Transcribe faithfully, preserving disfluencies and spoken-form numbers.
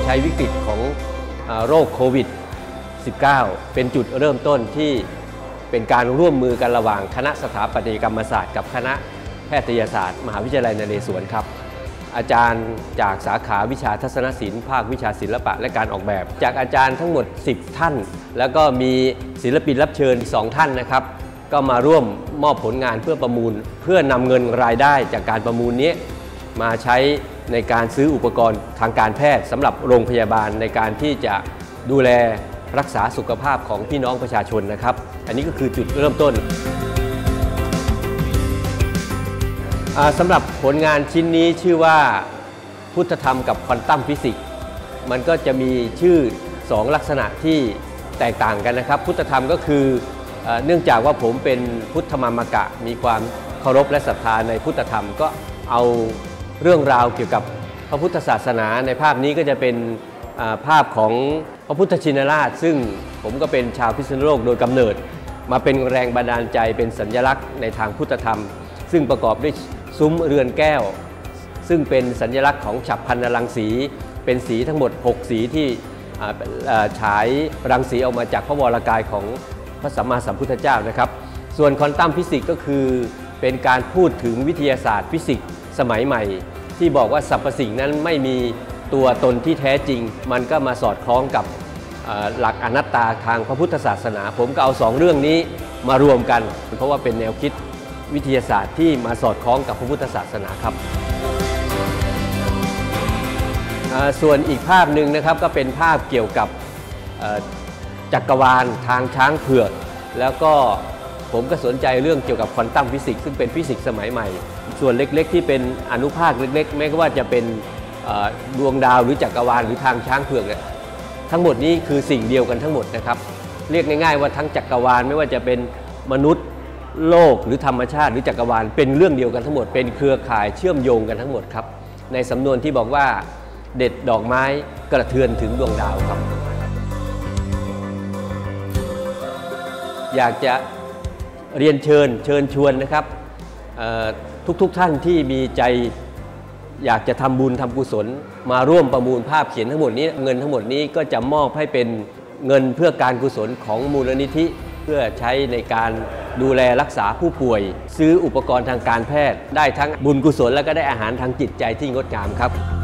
ช้วิกฤตของโรคโควิด สิบเก้า เป็นจุดเริ่มต้นที่เป็นการร่วมมือกันระหว่างคณะสถาปัตยกรรมศาสตร์กับคณะแพทยศาสตร์มหาวิทยาลัยนเรศวรครับอาจารย์จากสาขาวิชาทัศนศิลป์ภาควิชาศิลปะและการออกแบบจากอาจารย์ทั้งหมดสิบท่านแล้วก็มีศิลปินรับเชิญสองท่านนะครับก็มาร่วมมอบผลงานเพื่อประมูลเพื่อนำเงินรายได้จากการประมูลนี้มาใช้ในการซื้ออุปกรณ์ทางการแพทย์สำหรับโรงพยาบาลในการที่จะดูแลรักษาสุขภาพของพี่น้องประชาชนนะครับอันนี้ก็คือจุดเริ่มต้นสำหรับผลงานชิ้นนี้ชื่อว่าพุทธธรรมกับควอนตัมฟิสิกส์มันก็จะมีชื่อสองลักษณะที่แตกต่างกันนะครับพุทธธรรมก็คือเนื่องจากว่าผมเป็นพุทธมามกะมีความเคารพและศรัทธาในพุทธธรรมก็เอาเรื่องราวเกี่ยวกับพระพุทธศาสนาในภาพนี้ก็จะเป็นภาพของพระพุทธชินราชซึ่งผมก็เป็นชาวพิษณุโลกโดยกำเนิดมาเป็นแรงบันดาลใจเป็นสัญลักษณ์ในทางพุทธธรรมซึ่งประกอบด้วยซุ้มเรือนแก้วซึ่งเป็นสัญลักษณ์ของฉัพพรรณรังสีเป็นสีทั้งหมดหกสีที่ฉายรังสีออกมาจากพระวรกายของพระสัมมาสัมพุทธเจ้านะครับส่วนควอนตัมฟิสิกส์ก็คือเป็นการพูดถึงวิทยาศาสตร์ฟิสิกส์สมัยใหม่ที่บอกว่าสรรพสิ่งนั้นไม่มีตัวตนที่แท้จริงมันก็มาสอดคล้องกับหลักอนัตตาทางพระพุทธศาสนาผมก็เอาสองเรื่องนี้มารวมกันเพราะว่าเป็นแนวคิดวิทยาศาสตร์ที่มาสอดคล้องกับพระพุทธศาสนาครับส่วนอีกภาพหนึ่งนะครับก็เป็นภาพเกี่ยวกับจักรวาลทางช้างเผือกแล้วก็ผมก็สนใจเรื่องเกี่ยวกับควอนตัมฟิสิกส์ซึ่งเป็นฟิสิกส์สมัยใหม่ส่วนเล็กๆที่เป็นอนุภาคเล็กๆแม้ว่าจะเป็นดวงดาวหรือจักรวาลหรือทางช้างเผือกเนี่ยทั้งหมดนี้คือสิ่งเดียวกันทั้งหมดนะครับเรียกง่ายๆว่าทั้งจักรวาลไม่ว่าจะเป็นมนุษย์โลกหรือธรรมชาติหรือจักรวาลเป็นเรื่องเดียวกันทั้งหมดเป็นเครือข่ายเชื่อมโยงกันทั้งหมดครับในสำนวนที่บอกว่าเด็ดดอกไม้กระเทือนถึงดวงดาวครับอยากจะเรียนเชิญเชิญชวนนะครับทุกๆ ท่านที่มีใจอยากจะทำบุญทำกุศลมาร่วมประมูลภาพเขียนทั้งหมดนี้เงินทั้งหมดนี้ก็จะมอบให้เป็นเงินเพื่อการกุศลของมูลนิธิเพื่อใช้ในการดูแลรักษาผู้ป่วยซื้ออุปกรณ์ทางการแพทย์ได้ทั้งบุญกุศลและก็ได้อาหารทางจิตใจที่งดงามครับ